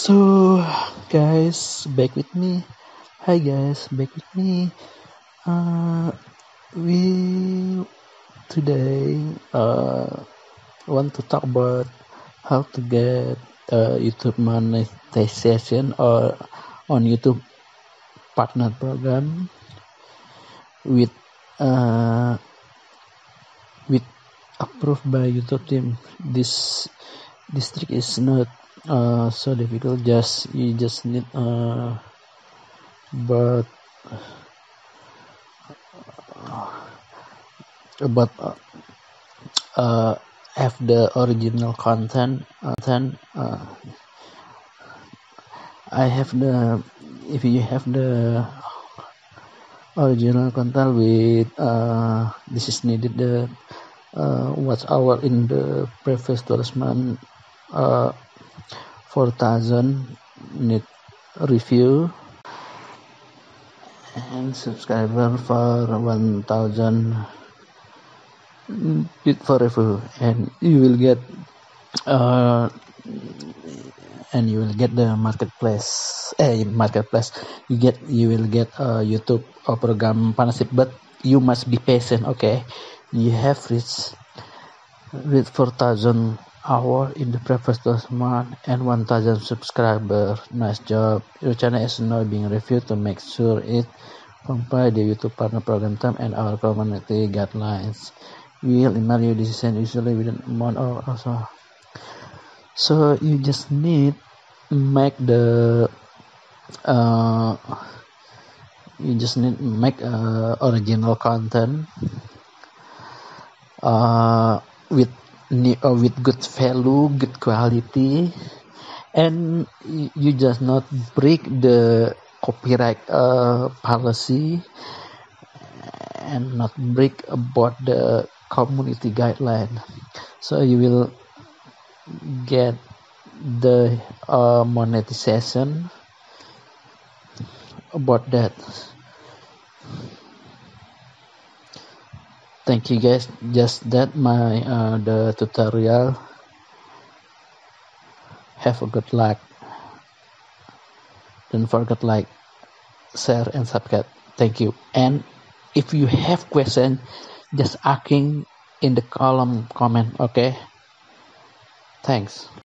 So, guys, back with me. Hi, guys, back with me. We today want to talk about how to get YouTube monetization or on YouTube partner program with uh, with approved by YouTube team. This trick is not so difficult. You just need but but have the original content. I have the If you have the original content with this is needed the watch hour in the previous 12 month 4,000 need review and subscriber for 1,000 need for review, and you will get the marketplace you will get YouTube program partnership, but you must be patient. Okay, you have reached 4,000 hour in the previous 12 month and 1,000 subscriber. Nice job. Your channel is now being reviewed to make sure it comply the YouTube partner program term and our community guidelines. We will email you decision usually within a month or so. So you just need make the original content with good value, good quality, and you just not break the copyright policy and not break about the community guideline. So you will get the monetization about that. Thank you, guys. Just that my the tutorial. Have a good luck. Don't forget like, share, and subscribe. Thank you. And if you have question, just asking in the column comment. Okay. Thanks.